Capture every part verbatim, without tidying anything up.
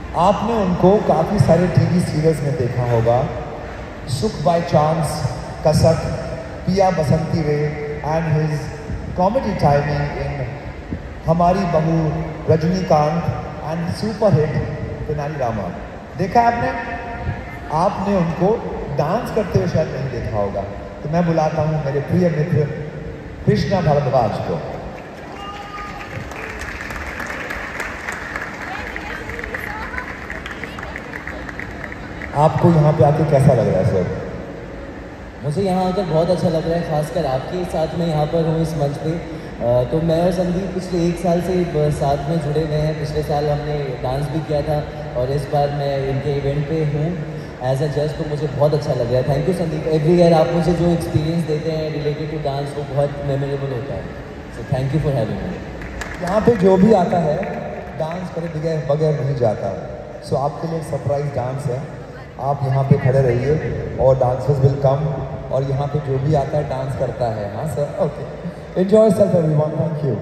आपने उनको काफ़ी सारे टीवी सीरियल्स में देखा होगा, सुख बाय चांस, कसक, Piya Basanti Re and his comedy timing in Hamari Bahu Rajinikanth and super hit Tenali Rama. देखा आपने? आपने उनको डांस करते हुए शायद नहीं देखा होगा, तो मैं बुलाता हूँ मेरे प्रिय मित्र कृष्णा भारद्वाज को। आपको यहाँ पे आके कैसा लग रहा है सर? मुझे यहाँ आकर बहुत अच्छा लग रहा है, खासकर आपके साथ में यहाँ पर हूँ इस मंच पे। तो मैं और संदीप पिछले एक साल से साथ में जुड़े हुए हैं। पिछले साल हमने डांस भी किया था और इस बार मैं इनके इवेंट पे हूँ एज अ जज, तो मुझे बहुत अच्छा लग रहा है। Thank you Sandeep. Every year आप मुझे जो एक्सपीरियंस देते हैं रिलेटेड टू डांस वो बहुत मेमोरेबल होता है। So thank you for having me. यहाँ पे जो भी आता है डांस करे बगैर बगैर नहीं जाता। सो so, आपके लिए सरप्राइज डांस है, आप यहाँ पे खड़े रहिए और डांसर्स विल कम, और यहाँ पे जो भी आता है डांस करता है। हाँ sir, okay, enjoy self everyone, thank you.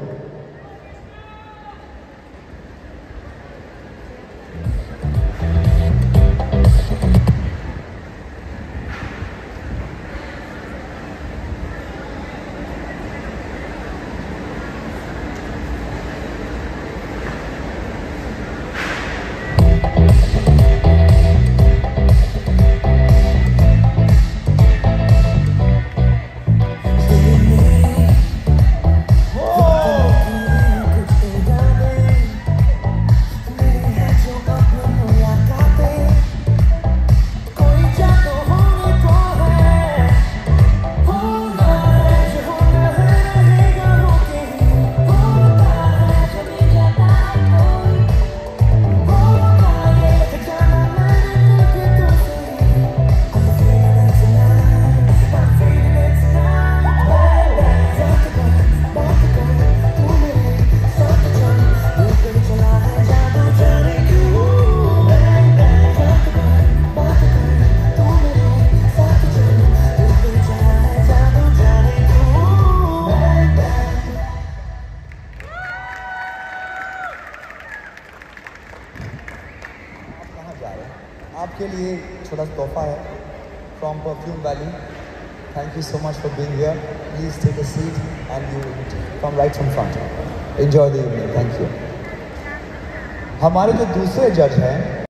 आपके लिए छोटा सा तोहफा है from perfume valley. Thank you so much for being here. Please take a seat and you come right from front. Enjoy the evening. Thank you. हमारे जो दूसरे जज हैं